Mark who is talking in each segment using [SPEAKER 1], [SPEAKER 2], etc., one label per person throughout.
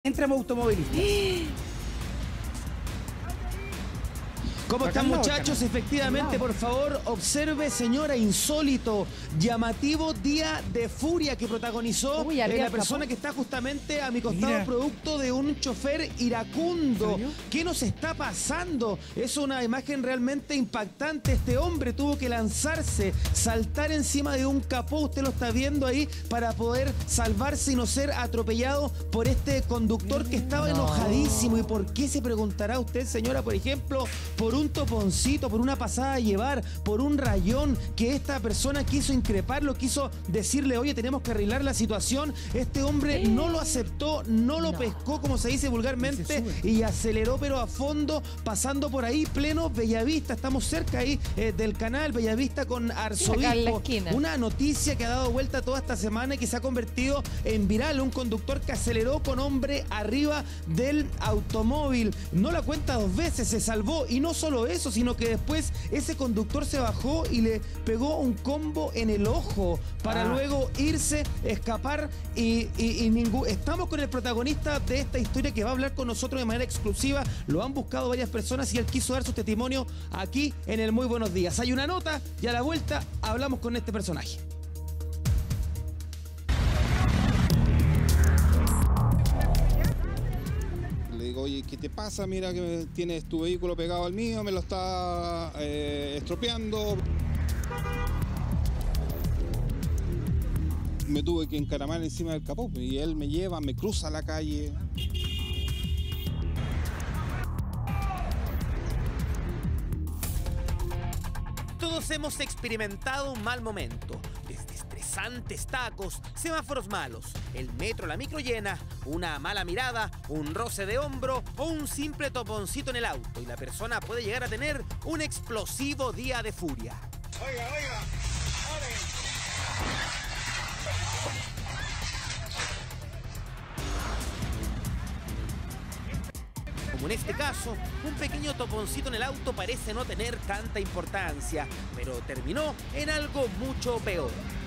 [SPEAKER 1] Entramos automovilistas.
[SPEAKER 2] ¿Cómo están,
[SPEAKER 1] Bacán,
[SPEAKER 2] muchachos?
[SPEAKER 1] bacán.
[SPEAKER 2] Efectivamente, por favor, observe, señora, insólito, llamativo día de furia que protagonizó la persona que está justamente a mi costado,
[SPEAKER 1] Mira.
[SPEAKER 2] producto de un chofer iracundo.
[SPEAKER 1] ¿En serio?
[SPEAKER 2] ¿Qué nos está pasando? Es una imagen realmente impactante. Este hombre tuvo que lanzarse, saltar encima de un capó, usted lo está viendo ahí, para poder salvarse y no ser atropellado por este conductor que estaba enojadísimo. ¿Y por qué, se preguntará usted, señora? Por ejemplo, por un toponcito, por una pasada a llevar, por un rayón que esta persona quiso increparlo, quiso decirle, oye, tenemos que arreglar la situación. Este hombre no lo aceptó, no lo pescó, como se dice vulgarmente, y aceleró pero a fondo, pasando por ahí, pleno Bellavista. Estamos cerca ahí del canal Bellavista con Arzobispo. Una noticia que ha dado vuelta toda esta semana y que se ha convertido en viral. Un conductor que aceleró con hombre arriba del automóvil. No la cuenta dos veces, se salvó. Y no solo eso, sino que después ese conductor se bajó y le pegó un combo en el ojo para luego irse, escapar estamos con el protagonista de esta historia que va a hablar con nosotros de manera exclusiva. Lo han buscado varias personas y él quiso dar su testimonio aquí en el Muy Buenos Días. Hay una nota y a la vuelta hablamos con este personaje.
[SPEAKER 3] Le digo, oye, ¿qué te pasa? Mira que tienes tu vehículo pegado al mío, me lo está estropeando. Me tuve que encaramar encima del capó y él me lleva, me cruza la calle.
[SPEAKER 4] Todos hemos experimentado un mal momento, desde estresantes tacos, semáforos malos, el metro, la micro llena, una mala mirada, un roce de hombro o un simple toponcito en el auto, y la persona puede llegar a tener un explosivo día de furia.
[SPEAKER 5] Oiga,
[SPEAKER 4] Como en este caso, un pequeño toponcito en el auto parece no tener tanta importancia, pero terminó en algo mucho peor.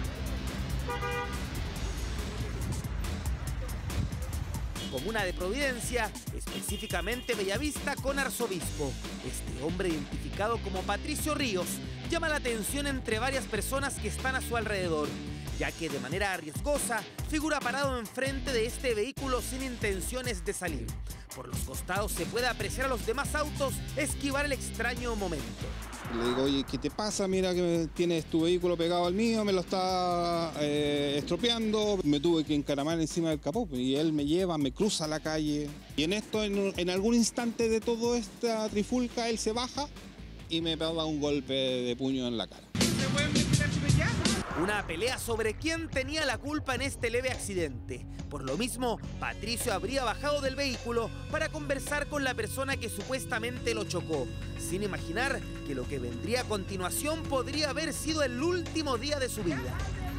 [SPEAKER 4] Comuna de Providencia, específicamente Bellavista con Arzobispo. Este hombre, identificado como Patricio Ríos, llama la atención entre varias personas que están a su alrededor, ya que de manera riesgosa figura parado enfrente de este vehículo sin intenciones de salir. Por los costados se puede apreciar a los demás autos esquivar el extraño momento.
[SPEAKER 3] Le digo, oye, ¿qué te pasa? Mira que tienes tu vehículo pegado al mío, me lo está estropeando. Me tuve que encaramar encima del capó y él me lleva, me cruza la calle. Y en esto, en algún instante de toda esta trifulca, él se baja y me pega un golpe de puño en la cara.
[SPEAKER 4] Una pelea sobre quién tenía la culpa en este leve accidente. Por lo mismo, Patricio habría bajado del vehículo para conversar con la persona que supuestamente lo chocó, sin imaginar que lo que vendría a continuación podría haber sido el último día de su vida.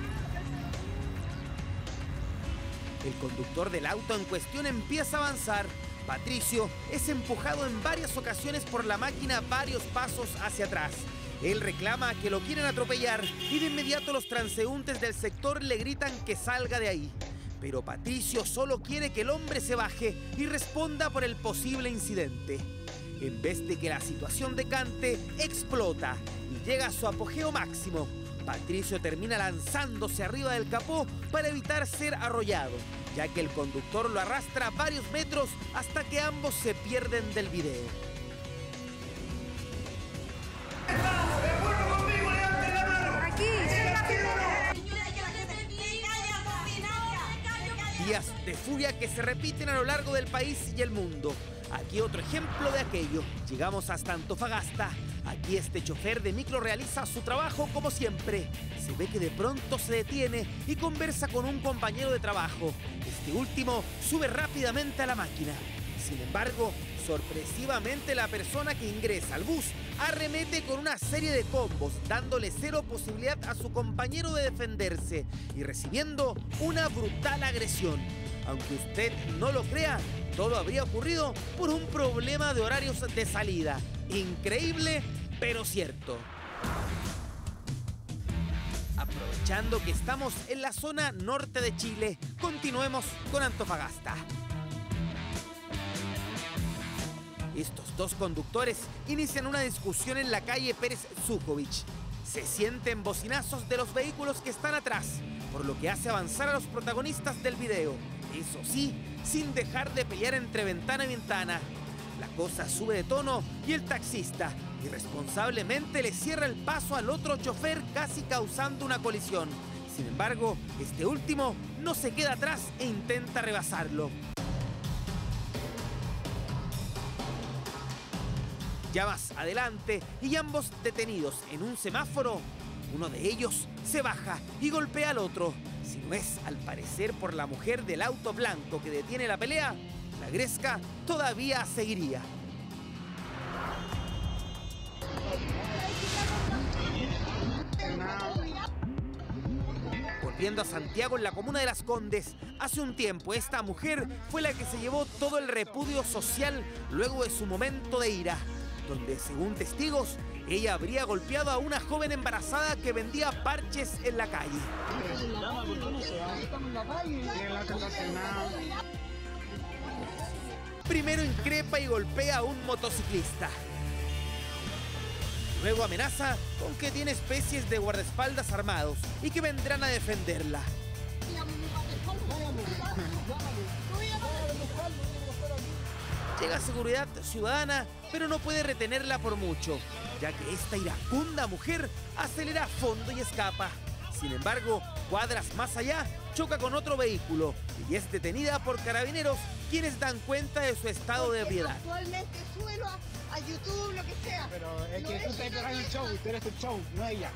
[SPEAKER 4] El conductor del auto en cuestión empieza a avanzar. Patricio es empujado en varias ocasiones por la máquina varios pasos hacia atrás. Él reclama que lo quieren atropellar y de inmediato los transeúntes del sector le gritan que salga de ahí. Pero Patricio solo quiere que el hombre se baje y responda por el posible incidente. En vez de que la situación decante, explota y llega a su apogeo máximo. Patricio termina lanzándose arriba del capó para evitar ser arrollado, ya que el conductor lo arrastra varios metros hasta que ambos se pierden del video. Días de furia que se repiten a lo largo del país y el mundo. Aquí otro ejemplo de aquello. Llegamos hasta Antofagasta. Aquí este chofer de micro realiza su trabajo como siempre. Se ve que de pronto se detiene y conversa con un compañero de trabajo. Este último sube rápidamente a la máquina. Sin embargo, sorpresivamente la persona que ingresa al bus arremete con una serie de combos, dándole cero posibilidad a su compañero de defenderse y recibiendo una brutal agresión. Aunque usted no lo crea, todo habría ocurrido por un problema de horarios de salida. Increíble, pero cierto. Aprovechando que estamos en la zona norte de Chile, continuemos con Antofagasta. Estos dos conductores inician una discusión en la calle Pérez Zúcovich. Se sienten bocinazos de los vehículos que están atrás, por lo que hace avanzar a los protagonistas del video. Eso sí, sin dejar de pelear entre ventana y ventana. La cosa sube de tono y el taxista irresponsablemente le cierra el paso al otro chofer, casi causando una colisión. Sin embargo, este último no se queda atrás e intenta rebasarlo. Ya más adelante, y ambos detenidos en un semáforo, uno de ellos se baja y golpea al otro. Si no es, al parecer, por la mujer del auto blanco que detiene la pelea, la gresca todavía seguiría. Volviendo a Santiago, en la comuna de Las Condes, hace un tiempo esta mujer fue la que se llevó todo el repudio social luego de su momento de ira, donde, según testigos, ella habría golpeado a una joven embarazada que vendía parches en la calle. Primero increpa y golpea a un motociclista. Luego amenaza con que tiene especies de guardaespaldas armados y que vendrán a defenderla. Llega Seguridad Ciudadana, pero no puede retenerla por mucho, ya que esta iracunda mujer acelera a fondo y escapa. Sin embargo, cuadras más allá, choca con otro vehículo y es detenida por carabineros, quienes dan cuenta de su estado de ebriedad.
[SPEAKER 5] Actualmente suelo a YouTube, lo que sea.
[SPEAKER 1] Pero es que tú estás pegando el show, tú eres el show, no ella.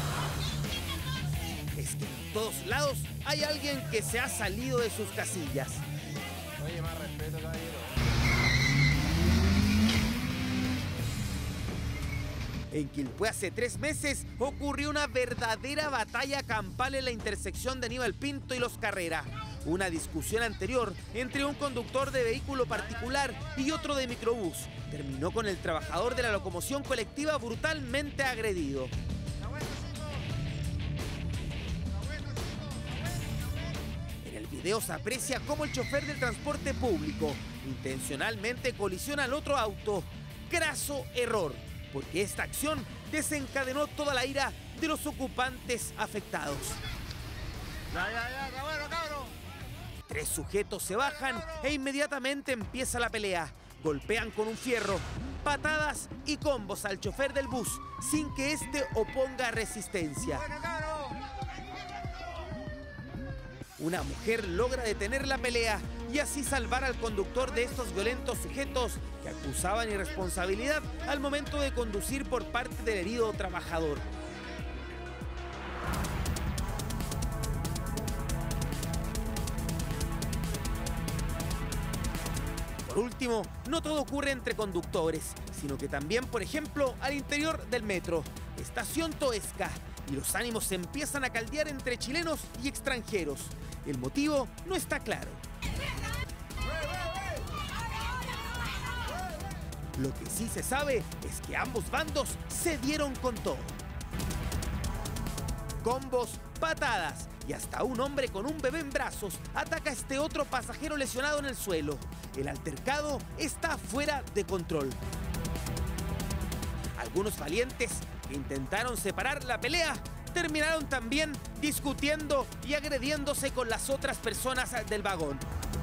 [SPEAKER 4] Es que en todos lados hay alguien que se ha salido de sus casillas.
[SPEAKER 1] Oye, más respeto, caballero.
[SPEAKER 4] En Quilpué hace 3 meses ocurrió una verdadera batalla campal en la intersección de Aníbal Pinto y Los Carrera. Una discusión anterior entre un conductor de vehículo particular y otro de microbús terminó con el trabajador de la locomoción colectiva brutalmente agredido. En el video se aprecia cómo el chofer del transporte público intencionalmente colisiona al otro auto. Graso error, porque esta acción desencadenó toda la ira de los ocupantes afectados.
[SPEAKER 1] Ya, cabrón.
[SPEAKER 4] 3 sujetos se bajan e inmediatamente empieza la pelea. Golpean con un fierro, patadas y combos al chofer del bus sin que éste oponga resistencia. Una mujer logra detener la pelea y así salvar al conductor de estos violentos sujetos que acusaban irresponsabilidad al momento de conducir por parte del herido trabajador. Por último, no todo ocurre entre conductores, sino que también, por ejemplo, al interior del metro, Estación Toesca, y los ánimos se empiezan a caldear entre chilenos y extranjeros. El motivo no está claro. Lo que sí se sabe es que ambos bandos se dieron con todo. Combos, patadas y hasta un hombre con un bebé en brazos ataca a este otro pasajero lesionado en el suelo. El altercado está fuera de control. Algunos valientes que intentaron separar la pelea terminaron también discutiendo y agrediéndose con las otras personas del vagón.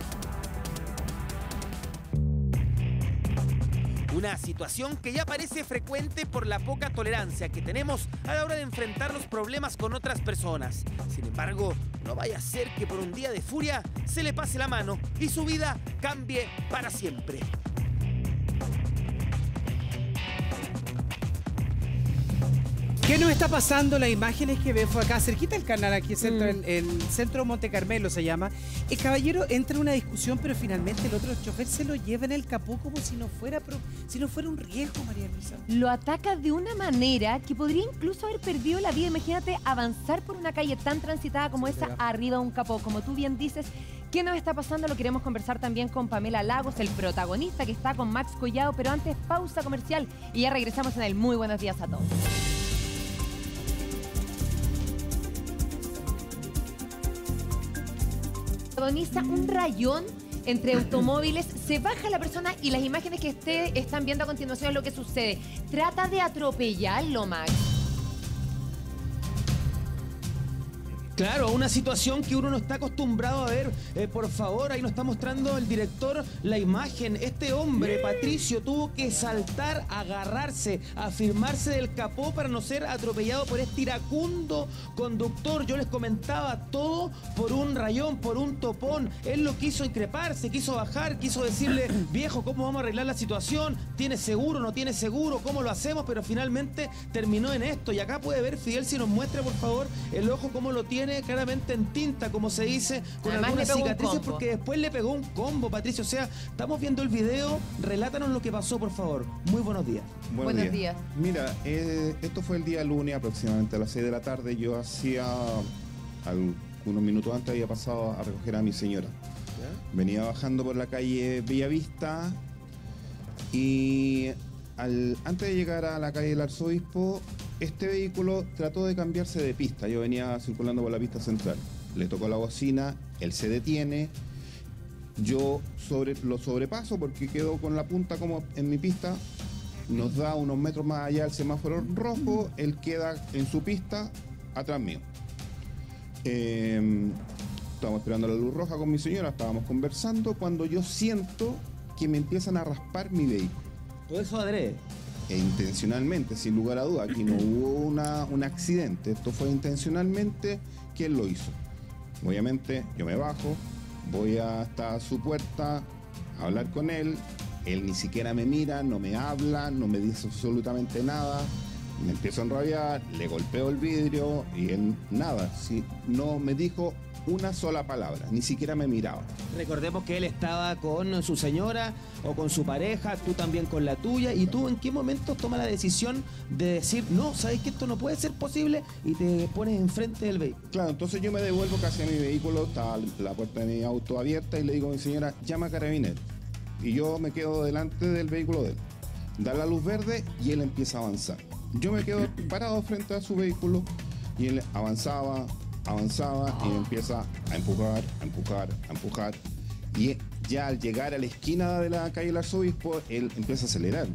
[SPEAKER 4] Una situación que ya parece frecuente por la poca tolerancia que tenemos a la hora de enfrentar los problemas con otras personas. Sin embargo, no vaya a ser que por un día de furia se le pase la mano y su vida cambie para siempre.
[SPEAKER 2] ¿Qué nos está pasando? Las imágenes que ven fue acá, cerquita del canal, aquí el centro Monte Carmelo se llama. El caballero entra en una discusión, pero finalmente el otro chofer se lo lleva en el capó como si no fuera un riesgo, María Luisa.
[SPEAKER 6] Lo ataca de una manera que podría incluso haber perdido la vida. Imagínate avanzar por una calle tan transitada como esa arriba de un capó. Como tú bien dices, ¿qué nos está pasando? Lo queremos conversar también con Pamela Lagos, el protagonista que está con Max Collado, pero antes pausa comercial y ya regresamos en el Muy Buenos Días a Todos. Protagoniza un rayón entre automóviles, se baja la persona y las imágenes que ustedes están viendo a continuación es lo que sucede. Trata de atropellarlo, Max.
[SPEAKER 2] Claro, una situación que uno no está acostumbrado a ver. Por favor, ahí nos está mostrando el director la imagen. Este hombre, Patricio, tuvo que saltar, agarrarse, afirmarse del capó para no ser atropellado por este iracundo conductor. Yo les comentaba, todo por un rayón, por un topón. Él lo quiso increparse, quiso bajar, quiso decirle, viejo, ¿cómo vamos a arreglar la situación? ¿Tiene seguro, no tiene seguro? ¿Cómo lo hacemos? Pero finalmente terminó en esto. Y acá puede ver, Fidel, si nos muestra, por favor, el ojo cómo lo tiene claramente en tinta, como se dice, con
[SPEAKER 6] además
[SPEAKER 2] algunas cicatrices, porque después le pegó un combo, Patricio. O sea, estamos viendo el video, relátanos lo que pasó, por favor. Muy buenos días.
[SPEAKER 6] Buenos días.
[SPEAKER 7] Mira, esto fue el día lunes aproximadamente a las 6 de la tarde. Yo hacía algunos minutos antes había pasado a recoger a mi señora. Venía bajando por la calle Bellavista y antes de llegar a la calle del Arzobispo, este vehículo trató de cambiarse de pista. Yo venía circulando por la pista central. Le tocó la bocina, él se detiene. Yo lo sobrepaso porque quedo con la punta como en mi pista. Nos da unos metros más allá el semáforo rojo. Él queda en su pista atrás mío. Estábamos esperando la luz roja con mi señora, estábamos conversando cuando yo siento que me empiezan a raspar mi vehículo.
[SPEAKER 2] Todo eso adrede.
[SPEAKER 7] E intencionalmente, sin lugar a duda. Aquí no hubo un accidente, esto fue intencionalmente que él lo hizo. Obviamente yo me bajo, voy hasta su puerta a hablar con él. Él ni siquiera me mira, no me habla, no me dice absolutamente nada. Me empiezo a enrabiar, le golpeo el vidrio y él nada, no me dijo una sola palabra, ni siquiera me miraba.
[SPEAKER 2] Recordemos que él estaba con su señora o con su pareja, tú también con la tuya, y tú en qué momento tomas la decisión de decir, no, sabes que esto no puede ser posible, y te pones enfrente del vehículo.
[SPEAKER 7] Claro, entonces yo me devuelvo casi a mi vehículo, estaba la puerta de mi auto abierta y le digo a mi señora, llama a Carabineros. Y yo me quedo delante del vehículo de él. Da la luz verde y él empieza a avanzar. Yo me quedo parado frente a su vehículo y él avanzaba y empieza a empujar. Y ya al llegar a la esquina de la calle del Arzobispo, él empieza a acelerar.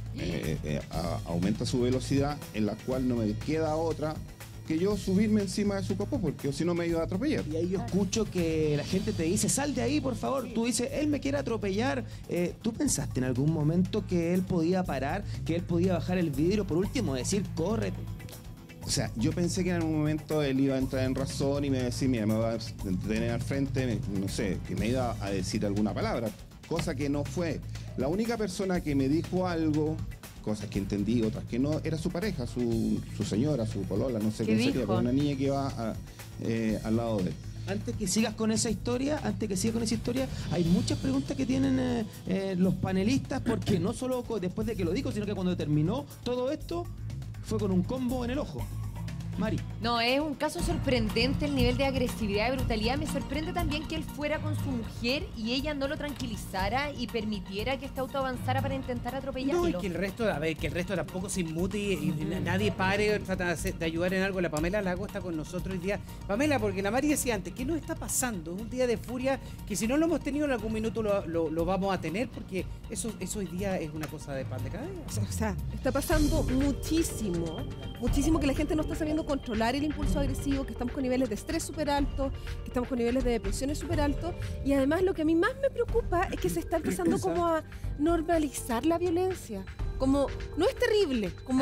[SPEAKER 7] Aumenta su velocidad, en la cual no me queda otra que yo subirme encima de su capó, porque si no me iba a atropellar.
[SPEAKER 2] Y ahí yo escucho que la gente te dice, sal de ahí, por favor. Tú dices, él me quiere atropellar. ¿Tú pensaste en algún momento que él podía parar, que él podía bajar el vidrio, por último decir, córrete?
[SPEAKER 7] O sea, yo pensé que en algún momento él iba a entrar en razón y me iba a decir, mira, me va a detener al frente, no sé, que me iba a decir alguna palabra, cosa que no fue. La única persona que me dijo algo, cosas que entendí, otras que no, era su pareja, su señora, su polola, no sé
[SPEAKER 6] ¿Qué
[SPEAKER 7] qué sería,
[SPEAKER 6] dijo?
[SPEAKER 7] una niña que iba al lado de él.
[SPEAKER 2] Antes que sigas con esa historia, hay muchas preguntas que tienen los panelistas, porque no solo después de que lo dijo, sino que cuando terminó todo esto, fue con un combo en el ojo. Mari.
[SPEAKER 6] No, es un caso sorprendente el nivel de agresividad y brutalidad. Me sorprende también que él fuera con su mujer y ella no lo tranquilizara y permitiera que este auto avanzara para intentar atropellarlo.
[SPEAKER 8] No, y que el resto, que el resto tampoco se inmute y nadie pare, trata de ayudar en algo. La Pamela Lago está con nosotros hoy día. Pamela, porque la Mari decía antes, ¿qué nos está pasando? Es un día de furia que si no lo hemos tenido en algún minuto lo vamos a tener, porque eso hoy día es una cosa de pan de cada día.
[SPEAKER 9] O sea, está pasando muchísimo que la gente no está sabiendo controlar el impulso agresivo, que estamos con niveles de estrés súper altos, que estamos con niveles de depresiones súper altos, y además lo que a mí más me preocupa es que se está empezando como a normalizar la violencia, como no es terrible, como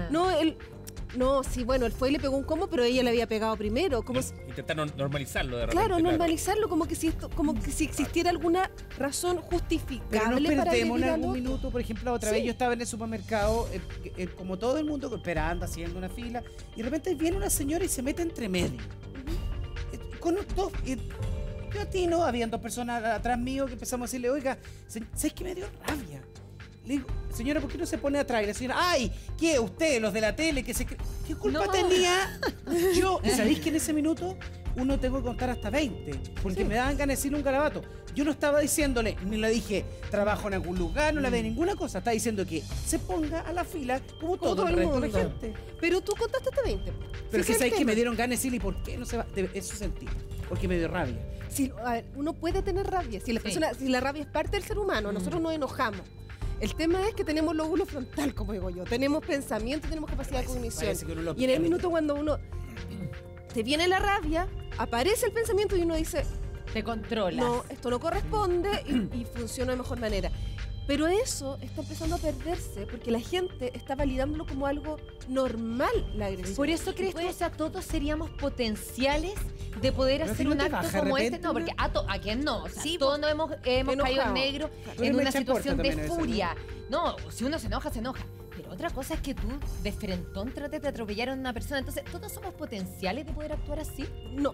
[SPEAKER 9] él fue y le pegó un combo, pero ella le había pegado primero, como
[SPEAKER 10] intentar normalizarlo de repente.
[SPEAKER 9] Claro, normalizarlo, como que si existiera alguna razón justificable.
[SPEAKER 8] Pero nos
[SPEAKER 9] para
[SPEAKER 8] perdemos en
[SPEAKER 9] agredir
[SPEAKER 8] algún
[SPEAKER 9] al otro.
[SPEAKER 8] minuto. Por ejemplo, otra vez yo estaba en el supermercado, como todo el mundo, esperando, haciendo una fila, y de repente viene una señora y se mete entre medio. Con dos... yo atino, habían dos personas atrás mío que empezamos a decirle, oiga, ¿sabes qué me dio rabia? Le digo, señora, ¿por qué no se pone atrás? Y la señora, ¡ay! ¿Qué? ¿Usted? ¿Los de la tele? ¿Qué culpa tenía yo? ¿Sabéis que en ese minuto uno tengo que contar hasta 20? Porque me daban ganas de decirle un garabato. Yo no estaba diciéndole, ni le dije, trabajo en algún lugar, no le dije ninguna cosa. Estaba diciendo que se ponga a la fila como todo el resto de la gente.
[SPEAKER 9] Pero tú contaste hasta 20.
[SPEAKER 8] Pero que sabéis que me dieron ganas de decirle, ¿y por qué no se va? Eso sentí. porque me dio rabia.
[SPEAKER 9] Si, a ver, uno puede tener rabia. Si la rabia es parte del ser humano, nosotros nos enojamos. El tema es que tenemos lóbulo frontal, como digo yo. Tenemos pensamiento, tenemos capacidad de cognición. Y en el minuto cuando uno te viene la rabia, aparece el pensamiento y uno dice,
[SPEAKER 6] te controlas.
[SPEAKER 9] No, esto no corresponde y funciona de mejor manera. Pero eso está empezando a perderse porque la gente está validándolo como algo normal, la agresión.
[SPEAKER 6] Por eso crees tú, o sea, todos seríamos potenciales de poder hacer un acto como este. No, porque a quién no. O sea, sí, todos nos hemos caído en negro en una situación de furia. No, si uno se enoja, se enoja. Pero otra cosa es que tú de frentón trates de atropellar a una persona. Entonces, ¿todos somos potenciales de poder actuar así?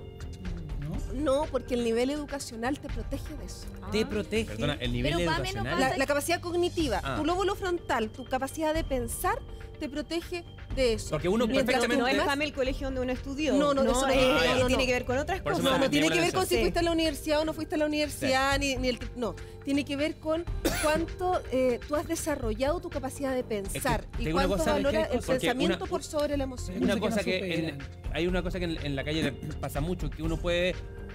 [SPEAKER 9] No, porque el nivel educacional te protege de eso.
[SPEAKER 8] Te protege.
[SPEAKER 10] Perdona, el nivel educacional.
[SPEAKER 9] La capacidad cognitiva, tu lóbulo frontal, tu capacidad de pensar, te protege de eso.
[SPEAKER 10] Porque uno perfectamente...
[SPEAKER 11] No es el colegio donde uno estudió.
[SPEAKER 9] No,
[SPEAKER 11] tiene que ver con otras cosas.
[SPEAKER 9] No tiene que ver con si fuiste a la universidad o no fuiste a la universidad, ni el... No, tiene que ver con cuánto tú has desarrollado tu capacidad de pensar y cuánto valora el pensamiento por sobre la emoción.
[SPEAKER 10] Una cosa hay una cosa que en la calle pasa mucho, que uno puede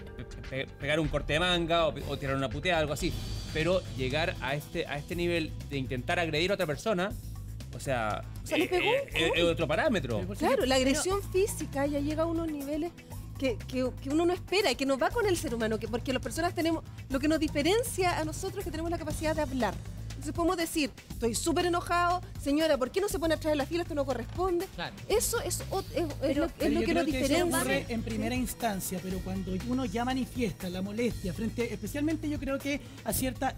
[SPEAKER 10] pegar un corte de manga o tirar una puteada, algo así, pero llegar a este nivel de intentar agredir a otra persona, o sea,
[SPEAKER 9] le pegó
[SPEAKER 10] es otro parámetro.
[SPEAKER 9] Claro, la agresión física ya llega a unos niveles que uno no espera y que no va con el ser humano, porque las personas tenemos, lo que nos diferencia a nosotros es que tenemos la capacidad de hablar. Entonces podemos decir, estoy súper enojado, señora, ¿por qué no se pone atrás de la fila? Esto no corresponde. Claro. Eso es lo que nos diferencia.
[SPEAKER 12] Eso ocurre en primera instancia, pero cuando uno ya manifiesta la molestia especialmente yo creo que a cierta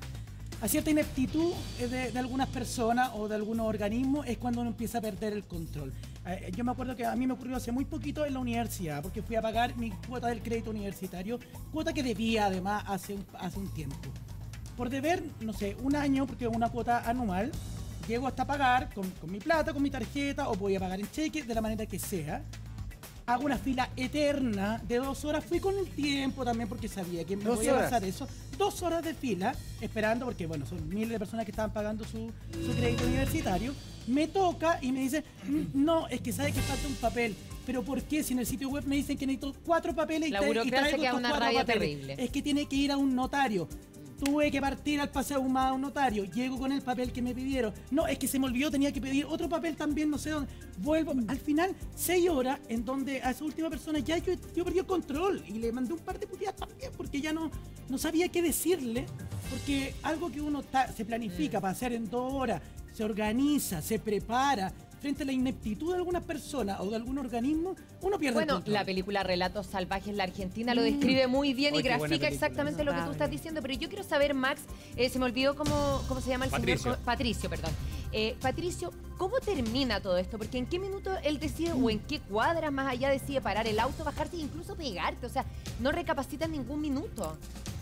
[SPEAKER 12] ineptitud de algunas personas o de algunos organismos es cuando uno empieza a perder el control. Yo me acuerdo que a mí me ocurrió hace muy poquito en la universidad, porque fui a pagar mi cuota del crédito universitario, cuota que debía además hace un tiempo. Por deber, no sé, un año, porque es una cuota anual, llego hasta pagar con mi plata, con mi tarjeta, o voy a pagar en cheque, de la manera que sea. Hago una fila eterna de 2 horas. Fui con el tiempo también porque sabía que me podía pasar eso. 2 horas de fila esperando, porque bueno, son miles de personas que estaban pagando su crédito universitario. Me toca y me dicen, no, es que sabe que falta un papel. ¿Pero por qué? Si en el sitio web me dicen que necesito 4 papeles
[SPEAKER 6] la burocracia que es una rabia terrible.
[SPEAKER 12] Es que tiene que ir a un notario. Tuve que partir al paseo ahumado a un notario. Llego con el papel que me pidieron. No, es que se me olvidó, tenía que pedir otro papel también, no sé dónde. Vuelvo. Al final, 6 horas en donde a esa última persona ya yo perdí el control. Y le mandé un par de puteadas también porque ya no sabía qué decirle. Porque algo que uno se planifica para hacer en 2 horas, se organiza, se prepara. Frente a la ineptitud de algunas personas o de algún organismo, uno pierde el control.
[SPEAKER 6] La película Relatos Salvajes, la Argentina, lo describe muy bien y grafica exactamente lo que tú estás diciendo. Pero yo quiero saber, Max, se me olvidó cómo se llama el señor. Patricio, perdón. Patricio, ¿cómo termina todo esto? Porque ¿en qué minuto él decide o en qué cuadras más allá decide parar el auto, bajarse e incluso pegarte? O sea, no recapacita en ningún minuto.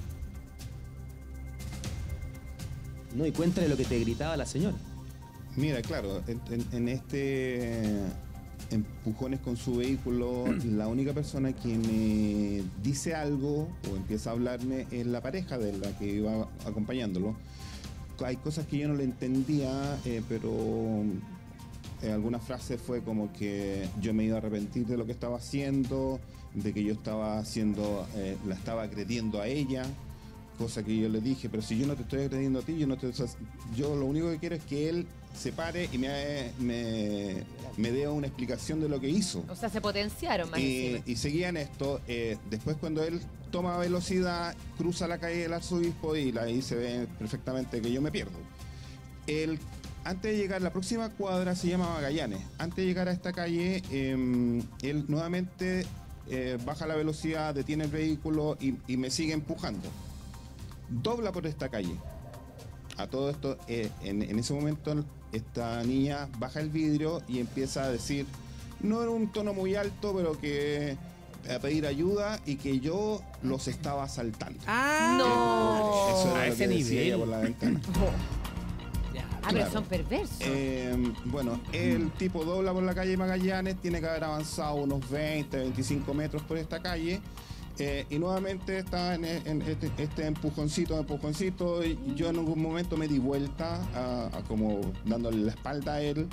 [SPEAKER 2] No, y cuéntale lo que te gritaba la señora.
[SPEAKER 7] Mira, claro, en este empujones con su vehículo, la única persona que me dice algo o empieza a hablarme es la pareja de la que iba acompañándolo. Hay cosas que yo no le entendía, pero alguna frase fue como que yo me iba a arrepentir de lo que estaba haciendo, de que yo estaba haciendo, la estaba agrediendo a ella. Cosa que yo le dije, pero si yo no te estoy agrediendo a ti, yo lo único que quiero es que él se pare y me dé una explicación de lo que hizo.
[SPEAKER 6] O sea, se potenciaron más encima.
[SPEAKER 7] Y seguían esto. Después cuando él toma velocidad, cruza la calle del Arzobispo y ahí se ve perfectamente que yo me pierdo. Antes de llegar, la próxima cuadra se llama Magallanes. Antes de llegar a esta calle, él nuevamente baja la velocidad, detiene el vehículo y me sigue empujando. Dobla por esta calle. A todo esto, en ese momento, esta niña baja el vidrio y empieza a decir, no en un tono muy alto, pero que a pedir ayuda y que yo los estaba asaltando.
[SPEAKER 6] ¡No!
[SPEAKER 7] Eso era
[SPEAKER 10] a
[SPEAKER 7] lo
[SPEAKER 10] ese
[SPEAKER 7] que decía
[SPEAKER 10] nivel.
[SPEAKER 7] ella por la ventana.
[SPEAKER 6] Pero son perversos.
[SPEAKER 7] Bueno, el tipo dobla por la calle Magallanes, tiene que haber avanzado unos 20, 25 metros por esta calle. Y nuevamente está en este empujoncito, y yo en algún momento me di vuelta a como dándole la espalda a él,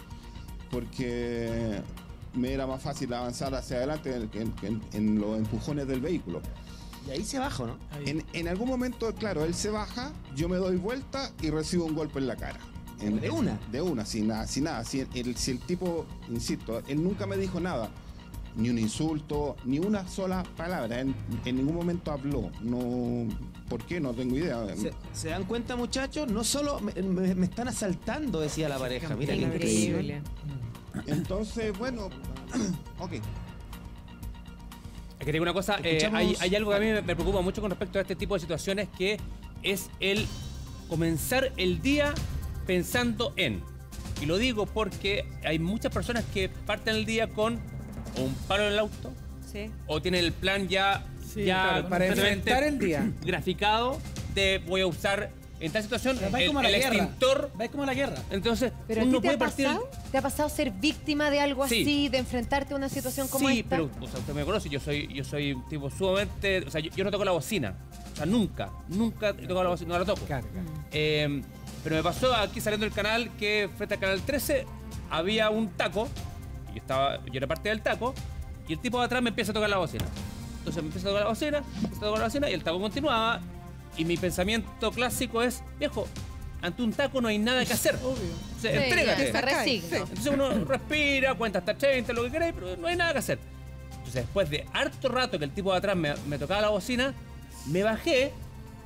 [SPEAKER 7] porque me era más fácil avanzar hacia adelante en los empujones del vehículo.
[SPEAKER 2] Y ahí se baja, ¿no?
[SPEAKER 7] En algún momento, claro, él se baja, yo me doy vuelta y recibo un golpe en la cara.
[SPEAKER 2] ¿De una?
[SPEAKER 7] De una, sin nada. Si el tipo, insisto, él nunca me dijo nada. Ni un insulto, ni una sola palabra. En ningún momento habló. No, ¿por qué? No tengo idea.
[SPEAKER 2] ¿Se dan cuenta, muchachos? No solo me están asaltando, decía la pareja. Mira qué increíble.
[SPEAKER 7] Entonces, bueno, ok.
[SPEAKER 10] Es que te digo una cosa, hay algo que a mí me preocupa mucho con respecto a este tipo de situaciones, que es el comenzar el día pensando en. Y lo digo porque hay muchas personas que parten el día con o un palo en el auto, o tienen el plan ya
[SPEAKER 8] para enfrentar el día
[SPEAKER 10] graficado de voy a usar en tal situación el extintor.
[SPEAKER 12] Va como la guerra.
[SPEAKER 10] Entonces,
[SPEAKER 6] ¿pero
[SPEAKER 10] uno
[SPEAKER 6] a ti
[SPEAKER 10] puede partir.
[SPEAKER 6] ¿Te ha pasado ser víctima de algo así, de enfrentarte a una situación como esta?
[SPEAKER 10] Sí, pero o sea, usted me conoce, yo soy un tipo sumamente. O sea, yo no toco la bocina. O sea, nunca he tocado la bocina, no la toco. Pero me pasó aquí saliendo del canal que frente al canal 13 había un taco. Yo era parte del taco, y el tipo de atrás me empieza a tocar la bocina. Entonces me empieza a tocar la bocina, y el taco continuaba. Y mi pensamiento clásico es, viejo, ante un taco no hay nada que hacer.
[SPEAKER 12] Obvio.
[SPEAKER 10] O sea, entrégate.
[SPEAKER 6] Me resigno.
[SPEAKER 10] Entonces uno respira, cuenta hasta 30, lo que queráis, pero no hay nada que hacer. Entonces después de harto rato que el tipo de atrás me tocaba la bocina, me bajé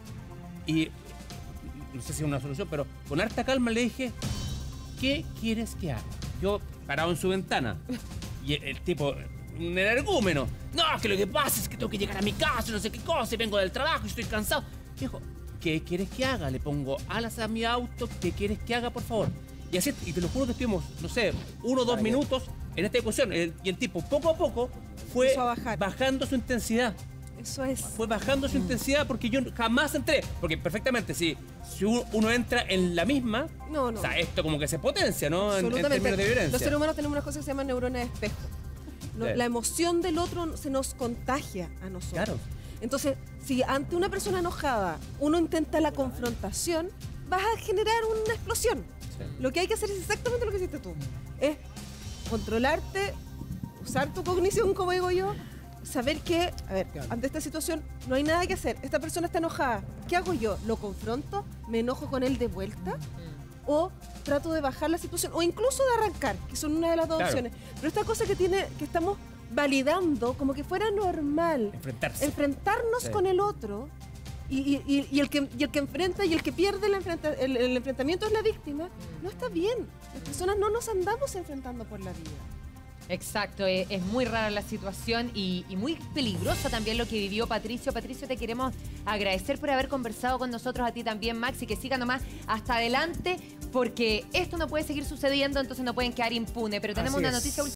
[SPEAKER 10] y, no sé si es una solución, pero con harta calma le dije, ¿qué quieres que haga? Yo parado en su ventana, y el tipo, un energúmeno, no, que lo que pasa es que tengo que llegar a mi casa, no sé qué cosa, y vengo del trabajo y estoy cansado. Dijo, ¿qué quieres que haga? Le pongo alas a mi auto, ¿qué quieres que haga, por favor? Y así, y te lo juro que estuvimos, no sé, 1 o 2 minutos en esta discusión, y el tipo poco a poco fue bajando su intensidad.
[SPEAKER 9] Eso es.
[SPEAKER 10] Fue bajando su intensidad, porque yo jamás entré. Porque perfectamente, si uno entra en la misma, o sea, esto como que se potencia, ¿no? En términos de violencia.
[SPEAKER 9] Los seres humanos tenemos una cosa que se llama neuronas de espejo. La emoción del otro se nos contagia a nosotros.
[SPEAKER 10] Claro.
[SPEAKER 9] Entonces, si ante una persona enojada uno intenta la confrontación, vas a generar una explosión. Sí. Lo que hay que hacer es exactamente lo que hiciste tú. Es controlarte, usar tu cognición, como digo yo, saber que, a ver, ante esta situación no hay nada que hacer. Esta persona está enojada. ¿Qué hago yo? ¿Lo confronto? ¿Me enojo con él de vuelta? ¿O trato de bajar la situación? O incluso de arrancar, que son una de las dos opciones. Pero esta cosa que estamos validando como que fuera normal. Enfrentarnos con el otro. Y el que enfrenta y el que pierde el enfrentamiento es la víctima. No está bien. Las personas no nos andamos enfrentando por la vida.
[SPEAKER 6] Exacto, es muy rara la situación y muy peligrosa también lo que vivió Patricio. Patricio, te queremos agradecer por haber conversado con nosotros, a ti también, Max, y que siga nomás hasta adelante, porque esto no puede seguir sucediendo, entonces no pueden quedar impunes. Pero tenemos una noticia última.